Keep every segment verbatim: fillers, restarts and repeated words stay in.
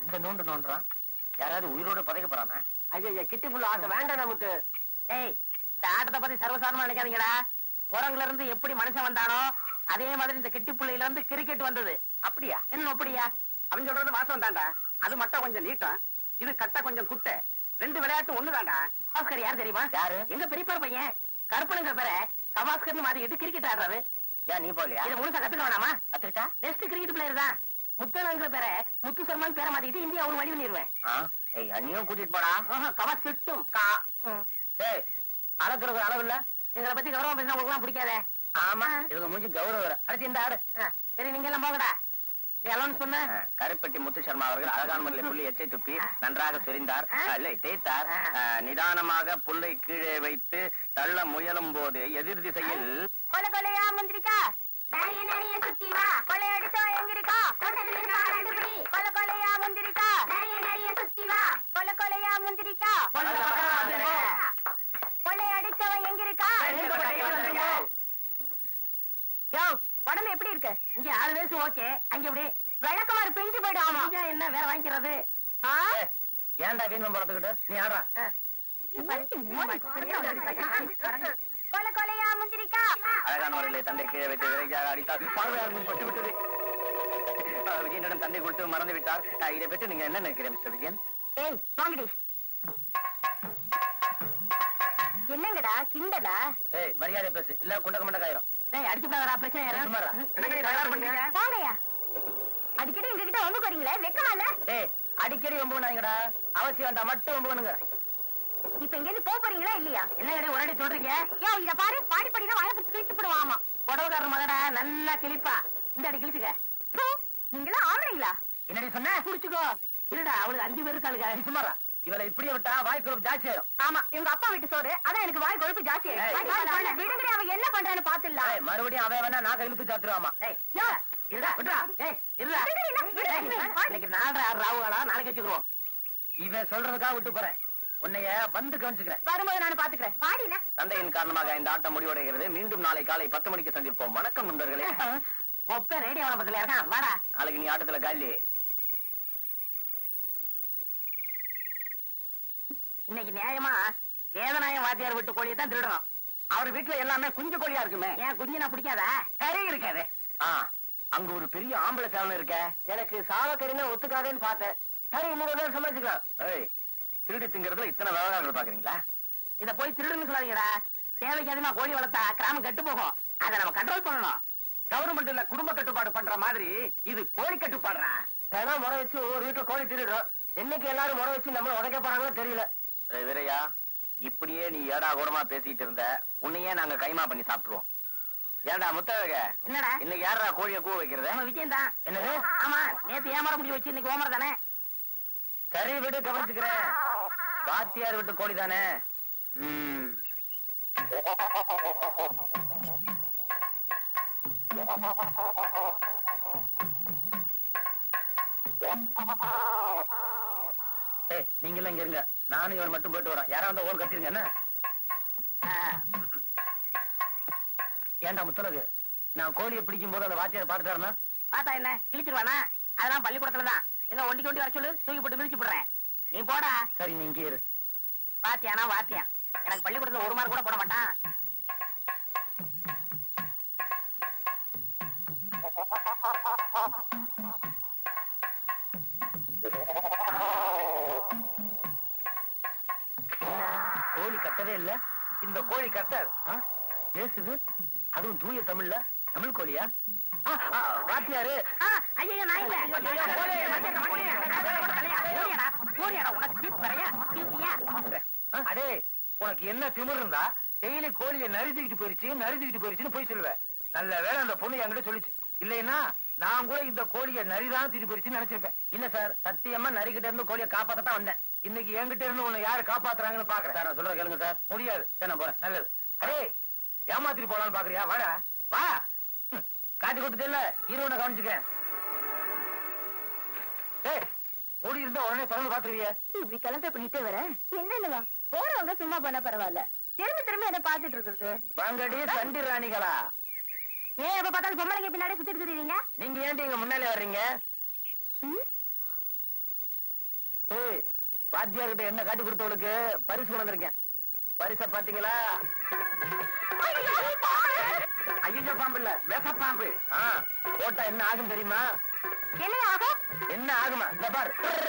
இந்த நோண்டு நோண்டுறான். யாராவது உயிரோட பதைக்க போறானா? ஐயா கிட்டி புள்ள ஆட்ட வேண்டாம் நமக்கு. ஏய், இந்த ஆட்டத்தை பத்தி சர்வசாதாரணமா நினைக்காதீங்கடா. குரங்குல இருந்து எப்படி மனுஷன் வந்தானோ அதே மாதிரி இந்த கிட்டி புள்ளையில இருந்து கிரிக்கெட் வந்தது. அப்படியா? என்ன அப்படியா? அவன் சொல்றது வாசம் தாண்டா. அது மட்டும் கொஞ்சம் நீட்டம், இது கட்ட கொஞ்சம் குட்டை. ரெண்டு விளையாட்டு ஒண்ணுதாண்டா. கவாஸ்கர் யார் தெரியுமா? யாரு? எங்க பெரியப்பா பையன் கருப்பனுங்கிற பேரை கவாஸ்கர்னு மாத்திக்கிட்டு கிரிக்கெட் ஆடுறாரு. ஏன் நீ போலியா? இதை முழுசா கத்துக்க வேணாமா? கத்துக்கிட்டா நெக்ஸ்ட் கிரிக்கெட் பிளேயர் தான். முத்தழங்கிற பேரை முத்து சர்மான் பேரை மாத்திக்கிட்டு இந்தியா ஒரு வழி பண்ணிடுவேன். அண்ணியும் கூட்டிட்டு போடா. கவாஸ் திட்டும். டேய், அளக்குறது அளவு இல்ல. எங்களை பத்தி கௌரவம் பேசினா உங்களுக்கு பிடிக்காதே. ஆமா, இவங்க மூஞ்சி கௌரவம். அடுத்து இந்த ஆடு. சரி, நீங்க எல்லாம் போகடா. அலௌன்ஸ் பண்ண. கருப்பட்டி முத்து சர்மா அவர்கள் அழகான முறையில் புள்ளி எச்சை துப்பி நன்றாக சொரிந்தார், இல்லை தேய்த்தார். நிதானமாக புல்லை கீழே வைத்து தள்ள முயலும் போது எதிர் திசையில் கொலை கொலையா முந்திரிக்கா, நிறைய நிறைய சுத்தி வா, கொலை அடிச்சா எங்கிருக்கா, கொலை கொலையா முந்திரிக்கா, நிறைய நிறைய சுத்தி வா, கொலை கொலையா முந்திரிக்கா, கொலை அடிச்சவன் எங்கிருக்கா. யோ, உடம்பு எப்படி இருக்கு? இங்க ஆறு வயசு ஓகே, அங்க எப்படி விளக்கமாறு பிஞ்சு போயிடும். ஆமா, என்ன வேற வாங்கிக்கிறது? ஏன்டா வீண் படத்துக்கிட்டு நீ ஆடுறா? கொலை கொலையா முந்திரிக்கா. அழகான முறையிலே தந்தை கீழே வைத்து விரைவாக அடித்தார். பார்வையாளர்கள் பட்டு விட்டது. விஜயனிடம் தந்தை கொடுத்து மறந்து விட்டார். இதை பற்றி நீங்க என்ன நினைக்கிறேன் மிஸ்டர் விஜயன்? ஏய் வாங்கடி. என்னங்கடா கிண்டலா? ஏய், மரியாதை பேசு, இல்ல குண்டக்க மண்ட காயிரும். டேய், அடிச்சு போறா பிரச்சனை யாரா? சும்மாரா? வாங்கயா. அடிக்கடி எங்ககிட்ட ஒம்பு வரீங்களே, வெக்கமா இல்ல? ஏய், அடிக்கடி வம்பு பண்ணாங்கடா. அவசியம் வேண்டாம், மட்டும் வம்பு பண்ணுங்க. இப்ப இங்க இருந்து போக போறீங்களா இல்லையா? என்ன கடை உடனே சொல்றீங்க? யோ, இத பாரு, பாடி படினா வாய பிடிச்சு கிழிச்சு போடுவாமா. புடவைக்காரர் மகடா, நல்லா கிழிப்பா. இந்த அடி கிழிச்சுக்க. நீங்களா ஆம்பளைங்களா? என்னடி சொன்ன? புடிச்சுக்கோ. இல்லடா, அவளுக்கு அஞ்சு பேருக்கு ஆளுங்க. சும்மாரா? இவளை இப்படியே விட்டா வாய் குழப்பு ஜாஸ்தி ஆயிரும். ஆமா, இவங்க அப்பா வீட்டு சோறு, அதான் எனக்கு வாய் கொழுப்பு ஜாஸ்தி ஆயிடுச்சு. விடுங்கடி, அவன் என்ன பண்றான்னு பாத்துடலாம். ஏய், மறுபடியும் அவன் வேணா நான் இழுத்து சாத்துருவாமா. ஏய், இருடா, விடுடா. ஏய், இருடா. இன்னைக்கு நாலரை ஆறு ராவுகளா, நாளைக்கு வச்சுக்கிறோம். இவன் சொல்றதுக்காக விட்டு போறேன். உன்னைய வந்து கவனிச்சுக்கிறேன். வரும்போது நான் பாத்துக்கிறேன். வாடினா சண்டையின் காரணமாக இந்த ஆட்டம் முடிவடைகிறது. மீண்டும் நாளை காலை பத்து மணிக்கு சந்திப்போம். வணக்கம் நண்பர்களே. மொப்ப ரேடியோ பக்கத்துல இருக்கான், வாடா. நாளைக்கு நீ ஆட்டத்துல காலி. இன்னைக்கு நியாயமா வேதநாயம் வாத்தியார் விட்டு கோழியை தான் திருடுறோம். அவர் வீட்டுல எல்லாமே குஞ்சு கோழியா இருக்குமே. ஏன் குஞ்சு நான் பிடிக்காதா? கறி இருக்காது. அங்க ஒரு பெரிய ஆம்பளை சேவலம் இருக்க. எனக்கு சாவக்கறினா ஒத்துக்காதேன்னு பார்த்தேன். சரி, இன்னொரு நேரம் சமாளிச்சுக்கலாம். ஏய், திருடி திங்கிறதுல இத்தனை விவகாரங்கள் பாக்குறீங்களா? இத போய் திருடுன்னு சொல்லாதீங்கடா. தேவைக்கு அதிகமா கோழி வளர்த்தா கிராமம் கெட்டு போகும். அதை நம்ம கண்ட்ரோல் பண்ணணும். கவர்மெண்ட்ல குடும்ப கட்டுப்பாடு பண்ற மாதிரி இது கோழி கட்டுப்பாடுறா. தினம் முறை வச்சு ஒவ்வொரு வீட்டுல கோழி திருடுறோம். என்னைக்கு எல்லாரும் முறை வச்சு நம்ம உதைக்க போறாங்களோ தெரியல. வீரையா, இப்படியே நீ ஏடா கூடமா பேசிட்டு இருந்த, உன்னையே நாங்க கைமா பண்ணி சாப்பிட்டுருவோம். ஏண்டா முத்தழக, என்னடா இன்னைக்கு யாரா கோழிய கூ வைக்கிறது? நம்ம விஜயம் தான். என்னது? ஆமா, நேத்து ஏமாற முடிஞ்சு வச்சு இன்னைக்கு ஓமர தானே. சரி விடு, கவனிச்சுக்கிறேன். பாத்தியார் விட்டு கோழி தானே. ம் நீங்க எல்லாம் இங்க இருங்க, நானும் இவன் மட்டும் போயிட்டு வரேன். யாரா வந்தா ஓர் கத்திருங்க. என்ன ஏண்டா முத்தலகு, நான் கோழியை பிடிக்கும் போது அந்த வாத்தியாரை பாத்துட்டாருன்னா பார்த்தா என்ன கிழிச்சிருவானா? அதெல்லாம் பள்ளிக்கூடத்துலதான். எங்க ஒண்டிக்கு ஒண்டி வர சொல்லு, தூக்கி போட்டு மிதிச்சு போடுறேன். நீ போடா. சரி, நீ இங்கே இரு. வாத்தியானா வாத்தியான், எனக்கு பள்ளிக்கூடத்துல ஒரு மார்க் கூட போட மாட்டான். கோழி கத்தவே இல்ல. இந்த கோழி கத்தாது, பேசுது, அதுவும் தூய தமிழ்ல. தமிழ் கோழியா? வாத்தியாரு, ஐயோ நான் இல்ல. அடே, உனக்கு என்ன திமிர் இருந்தா டெய்லி கோழியை நறுத்திக்கிட்டு போயிருச்சு நறுத்திக்கிட்டு போயிருச்சுன்னு போய் சொல்லுவேன். நல்ல வேலை அந்த பொண்ணு என்கிட்ட சொல்லிச்சு. இல்லைன்னா நான் கூட இந்த கோழியை நரிதான் தூக்கிட்டு போயிருச்சுன்னு நினைச்சிருப்பேன். இல்ல சார், சத்தியமா நரிக்கிட்ட இருந்து கோழியை காப்பாத்தான் வந்தேன். இன்னைக்கு என்கிட்ட இருந்து உன்னை யாரு காப்பாத்துறாங்கன்னு பாக்குறேன். சார், நான் சொல்ற கேளுங்க சார். முடியாது சார், நான் போறேன். நல்லது. அடே, ஏமாத்திட்டு போலான்னு பாக்குறியா? வாடா வா. காட்டி கொடுத்துட்டு இல்ல, இருவனை கவனிச்சுக்கிறேன். ஏய், மூடி இருந்தா உடனே திறந்து பாத்துருவிய. இப்படி கலந்த பண்ணிட்டே வர என்னன்னுவா? போறவங்க சும்மா பண்ண பரவாயில்ல, திரும்ப திரும்ப என்ன பாத்துட்டு இருக்குது. வாங்கடி சண்டி ராணிகளா. ஏன் எப்ப பார்த்தாலும் பொம்பளைங்க பின்னாடி சுத்திட்டு இருக்கீங்க? நீங்க ஏன் இங்க முன்னாலே வர்றீங்க? வாத்தியார் கிட்ட என்ன காட்டி கொடுத்தவளுக்கு பரிசு கொண்டு வந்திருக்கேன். பரிசை பாத்தீங்களா? ஐயோ பாம்பு இல்ல, விஷ பாம்பு. போட்டா என்ன ஆகும் தெரியுமா? என்ன ஆகும்? என்ன ஆகுமா? இந்த பார்.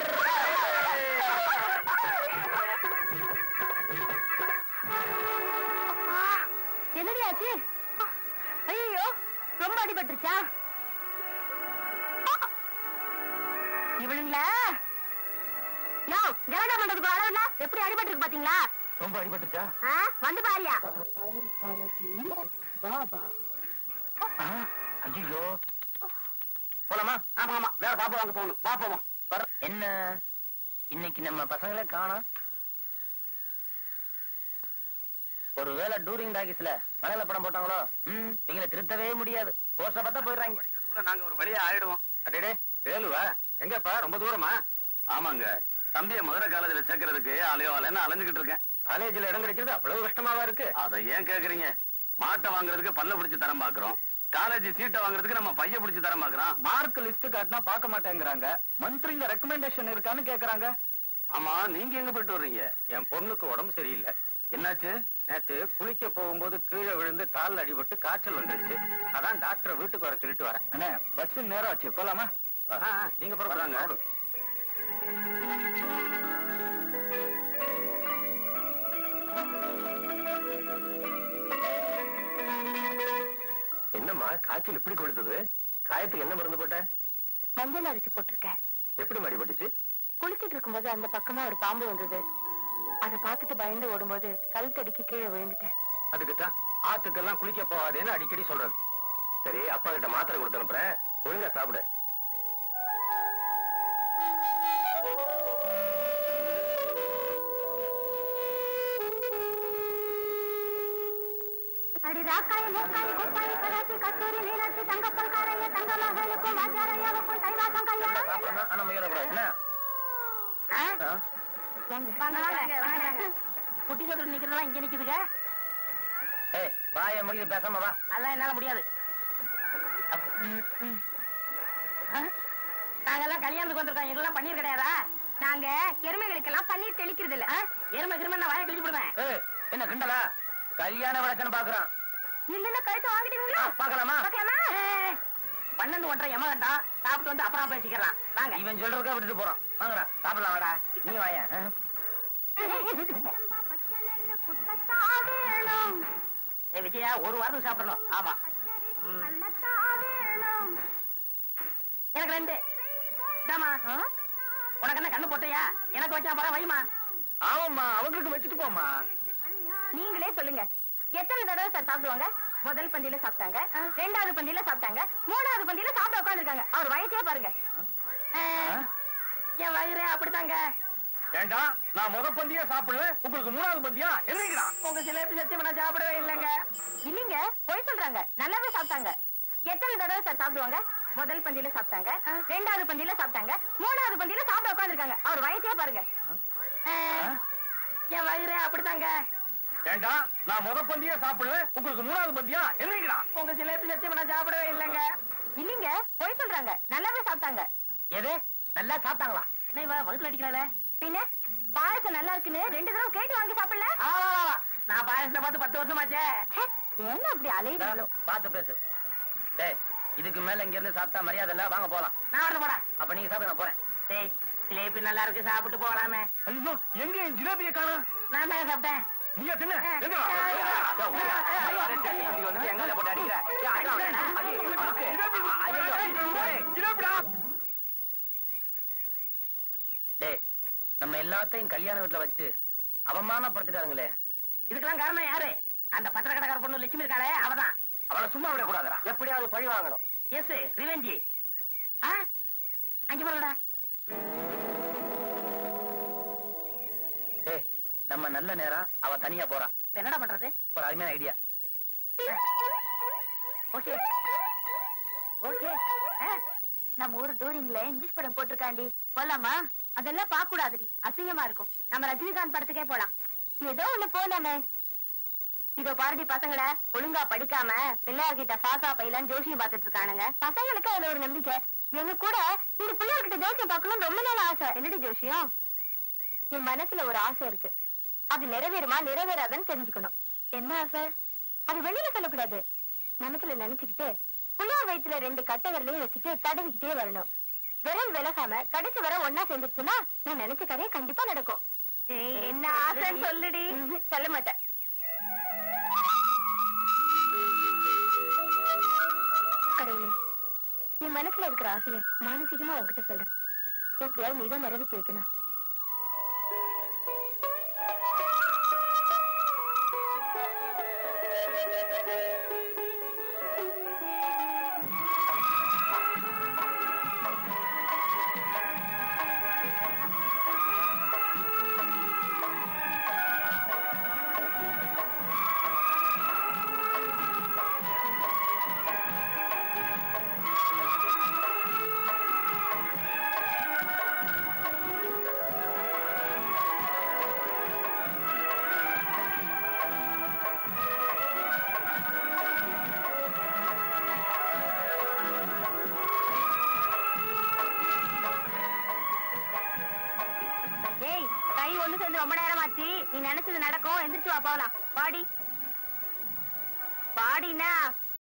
என்னடி ஆச்சு? ஐயோ, ரொம்ப அடிபட்டுருச்சா? இவளுங்களா யோ கலடா பண்றதுக்கு அளவு இல்ல, எப்படி அடிபட்டுருக்கு பாத்தீங்களா? ரொம்ப அடிபட்டுச்சா? வந்து பாரியா. ஐயோ போலாமா? ஆமா ஆமா, வேற பாப்பா வாங்க போகணும். வா போவோம். என்ன இன்னைக்கு நம்ம பசங்களே காணோம். ஒருவேளை டூரிங் டாக்கிஸ்ல மலையில படம் போட்டாங்களோ? ம், நீங்களை திருத்தவே முடியாது. போஸ்ட பார்த்தா போயிடுறாங்க. நாங்க ஒரு வழியா ஆயிடுவோம். அடே வேலுவா, எங்கப்பா? ரொம்ப தூரமா? ஆமாங்க, தம்பிய மதுரை காலேஜ்ல சேர்க்கறதுக்கு அலையோ அலைன்னு அலைஞ்சுக்கிட்டு இருக்கேன். காலேஜ்ல இடம் கிடைக்கிறது அவ்வளவு கஷ்டமாவா இருக்கு? அதை ஏன் கேக்குறீங்க? மாட்டை வாங்குறதுக்கு பல்ல பிடிச்சு தரம் பாக்குறோம், காலேஜ் சீட்டை வாங்குறதுக்கு நம்ம பைய பிடிச்சு தரம் பாக்குறோம். மார்க் லிஸ்ட் காட்டினா பார்க்க மாட்டேங்கிறாங்க. மந்திரிங்க ரெக்கமெண்டேஷன் இருக்கான்னு கேக்குறாங்க. ஆமா, நீங்க எங்க போயிட்டு வர்றீங்க? என் பொண்ணுக்கு உடம்பு சரியில்லை. என்னாச்சு? நேத்து குளிக்க போகும்போது கீழே விழுந்து கால் அடிபட்டு காய்ச்சல் வந்துருச்சு. அதான் டாக்டரை வீட்டுக்கு வர சொல்லிட்டு வரேன். அண்ணா, பஸ் நேரம் ஆச்சு, போலாமா? நீங்க வர்றாங்க. என்னம்மா காய்ச்சல் இப்படி கொடுத்தது? காயத்துக்கு என்ன மருந்து போட்ட? மஞ்சள் அரிசி போட்டிருக்கேன். எப்படி மடிபட்டுச்சு? குளிச்சிட்டு இருக்கும்போது அந்த பக்கமா ஒரு பாம்பு வந்தது. அதை பார்த்துட்டு பயந்து ஓடும்போது கல் தடிக்கு கீழே விழுந்துட்டேன். அதுக்குத்தான் ஆத்துக்கெல்லாம் குளிக்க போகாதேன்னு அடிக்கடி சொல்றது. சரி, அப்பா கிட்ட மாத்திரை கொடுத்து அனுப்புறேன், ஒழுங்கா சாப்பிடு. அடி ராக்காய் மூக்காய் குப்பாய் கராச்சி கஸ்தூரி மீனாட்சி தங்கப்பல் காரைய தங்க மகளுக்கும் வாஜாரையாவுக்கும் தைவாசம் கல்யாணம். ஆனா முயலப்படாது என்ன? குட்டி சொல்ற நிக்கிறதெல்லாம் இங்க நிக்குதுங்க. ஏய், வாய முடியுது, பேசாம வா. அதெல்லாம் என்னால முடியாது. நாங்கெல்லாம் கல்யாணத்துக்கு வந்திருக்கோம், எங்கெல்லாம் பன்னீர் கிடையாதா? நாங்க எருமைகளுக்கெல்லாம் பன்னீர் தெளிக்கிறது இல்ல. எருமை கிரும நான் வாய கிழிச்சு விடுவேன். ஏய், என்ன கிண்டலா? கல்யாண விளக்கன்னு பாக்குறான். இல்ல கழுத்து வாங்கிட்டீங்களா? பாக்கலாமா? பாக்கலாமா? பன்னெண்டு ஒன்றரை எம வேண்டாம், சாப்பிட்டு வந்து அப்புறம் பேசிக்கலாம். வாங்க. இவன் சொல்றதுக்கா விட்டுட்டு போறான். வாங்கடா, சாப்பிடலாம். வாடா, நீ வாய. ஏ விஜயா, ஒரு வாரத்துக்கு சாப்பிடணும். ஆமா, எனக்கு ரெண்டு. உனக்கு என்ன கண்ணு போட்டியா? எனக்கு வச்சா போற வைமா. ஆமாம்மா, அவங்களுக்கு வச்சுட்டு போமா. நீங்களே சொல்லுங்க, எத்தனை தடவை சார் சாப்பிடுவாங்க? முதல் பந்தியில சாப்பிட்டாங்க, ரெண்டாவது பந்தியில சாப்பிட்டாங்க, மூணாவது பந்தியில சாப்பிட உட்காந்துருக்காங்க. அவர் வயசே பாருங்க. என் வயிறு அப்படித்தாங்க. ஏண்டா, நான் முத பந்தியா சாப்பிடல, உங்களுக்கு மூணாவது பந்தியா? என்னங்களா உங்க சிலேபி சத்தியமா நான் சாப்பிடவே இல்லைங்க. இல்லீங்க, போய் சொல்றாங்க, நல்லாவே சாப்பிட்டாங்க. எத்தனை தடவை சார் சாப்பிடுவாங்க? முதல் பந்தியில சாப்பிட்டாங்க, ரெண்டாவது பந்தியில சாப்பிட்டாங்க, மூணாவது பந்தியில சாப்பிட உட்காந்துருக்காங்க. அவர் வயசே பாருங்க. என் வயிறு அப்படித்தாங்க. ஏண்டா, நான் முத பந்தியா சாப்பிடல, உங்களுக்கு மூணாவது பந்தியா? என்னங்களா உங்க சிலேபி சத்தியமா நான் சாப்பிடவே இல்லைங்க. இல்லீங்க, போய் சொல்றாங்க, நல்லாவே சாப்பிட்டாங்க. எது நல்லா சாப்பிட்டாங்களா? என்ன இவ வகுத்துல அடிக்கிறாள? பின்ன பாயசம் நல்லா இருக்குன்னு ரெண்டு தடவை கேட்டு வாங்கி சாப்பிடல? நான் பாயசத்தை பார்த்து பத்து வருஷமாச்சே. என்ன அப்படி அலையிறாளோ? பாத்து பேசு. டேய், இதுக்கு மேல இங்க இருந்து சாப்பிட்டா மரியாதை இல்ல, வாங்க போலாம். நான் வரல போடா. அப்ப நீங்க சாப்பிட, நான் போறேன். டேய், ஜிலேபி நல்லா இருக்கு, சாப்பிட்டு போகலாமே. ஐயோ, எங்க என் ஜிலேபியை காணோம்? நான் தான் சாப்பிட்டேன். நீங்க தின்ன எங்க போட்டு அடிக்கிற? டேய், நம்ம எல்லாத்தையும் கல்யாண வீட்டுல வச்சு அவமானப்படுத்திட்டாங்களே. இதுக்கெல்லாம் காரணம் யாரு? அந்த பத்திரக்கடைக்கார பொண்ணு லட்சுமி இருக்காளே, அவதான். அவளை சும்மா விட கூடாதுடா, எப்படியாவது பழி வாங்கணும். Yes, revenge. அங்க போறடா. ஏய், நம்ம நல்ல நேரம், அவ தனியா போறா. என்னடா பண்றது? ஒரு அருமையான ஐடியா. Okay okay. நம்ம ஊர் டூரிங்ல இங்கிலீஷ் படம் போட்டிருக்காண்டி, போலாமா? அதெல்லாம் பார்க்க கூடாதுடி, அசிங்கமா இருக்கும். நம்ம ரஜினிகாந்த் படத்துக்கே போலாம். ஏதோ ஒண்ணு போலாமே. இதோ பாரதி பசங்களை ஒழுங்கா படிக்காம பிள்ளையார்கிட்ட பாசா பையலான்னு ஜோசியம் பாத்துட்டு இருக்கானுங்க. பசங்களுக்கு அதுல ஒரு நம்பிக்கை. எங்க கூட இந்த பிள்ளையார்கிட்ட ஜோசியம் பார்க்கணும்னு ரொம்ப நாள் ஆசை. என்னடி ஜோசியம்? என் மனசுல ஒரு ஆசை இருக்கு. அது நிறைவேறுமா நிறைவேறாதான்னு தெரிஞ்சுக்கணும். என்ன ஆசை? அது வெளியில சொல்லக்கூடாது. மனசுல நினைச்சுக்கிட்டு புள்ளார் வயிற்றுல ரெண்டு கட்டை விரலையும் வச்சுட்டு தடவிக்கிட்டே வரணும். விரல் விலகாம கடைசி வர ஒன்னா சேர்ந்துச்சுன்னா நான் நினைச்ச கதையை கண்டிப்பா நடக்கும். என்ன ஆசைன்னு சொல்லுடி. சொல்ல மாட்டேன். கடவுளே, என் மனசுல இருக்கிற ஆசையை மானசீகமா உங்ககிட்ட சொல்றேன். எப்படியாவது நீதான் நிறைவேற்றி வைக்கணும். ரொம்ப நேரம் ஆச்சு. நீ நினைச்சது நடக்கும். எந்திரிச்சு வா போலாம். பாடி பாடினா